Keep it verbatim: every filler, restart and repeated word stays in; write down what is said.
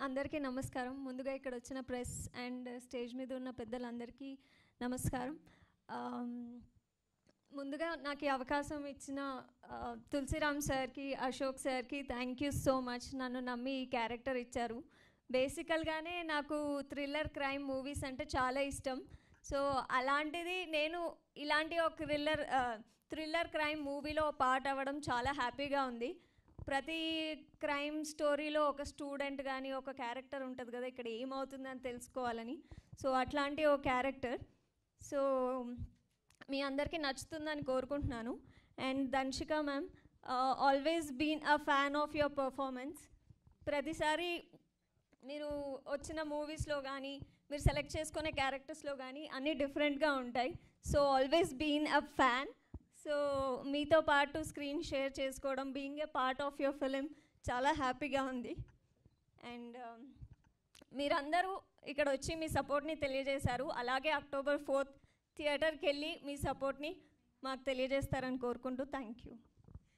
అందరికీ నమస్కారం. ముందుగా ఇక్కడ వచ్చిన ప్రెస్ అండ్ స్టేజ్ మీద ఉన్న పెద్దలందరికీ నమస్కారం. ముందుగా నాకు ఈ అవకాశం ఇచ్చిన తులసిరామ్ సార్కి, అశోక్ సార్కి థ్యాంక్ యూ సో మచ్. నన్ను నమ్మి ఈ క్యారెక్టర్ ఇచ్చారు. బేసికల్గానే నాకు థ్రిల్లర్ క్రైమ్ మూవీస్ అంటే చాలా ఇష్టం. సో అలాంటిది నేను ఇలాంటి ఒక థ్రిల్లర్ థ్రిల్లర్ క్రైమ్ మూవీలో పార్ట్ అవ్వడం చాలా హ్యాపీగా ఉంది. ప్రతి క్రైమ్ స్టోరీలో ఒక స్టూడెంట్ కానీ ఒక క్యారెక్టర్ ఉంటుంది కదా, ఇక్కడ ఏమవుతుందని తెలుసుకోవాలని. సో అట్లాంటి ఒక క్యారెక్టర్. సో మీ అందరికీ నచ్చుతుందని కోరుకుంటున్నాను. And Damshika ma'am, always been a fan of your performance. ప్రతిసారి మీరు వచ్చిన మూవీస్లో కానీ మీరు సెలెక్ట్ చేసుకునే క్యారెక్టర్స్లో కానీ అన్నీ డిఫరెంట్గా ఉంటాయి. So always been a fan. So మీతో పాటు స్క్రీన్ షేర్ చేసుకోవడం, being a part of your film చాలా హ్యాపీగా ఉంది. అండ్ మీరందరూ ఇక్కడ వచ్చి మీ సపోర్ట్ని తెలియజేశారు. అలాగే అక్టోబర్ ఫోర్త్ థియేటర్కి వెళ్ళి మీ సపోర్ట్ని మాకు తెలియజేస్తారని కోరుకుంటూ థ్యాంక్ యూ.